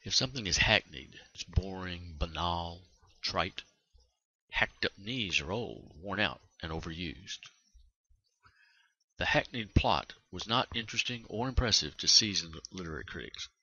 If something is hackneyed, it's boring, banal, trite. Hacked up knees are old, worn out, and overused. The hackneyed plot was not interesting or impressive to seasoned literary critics.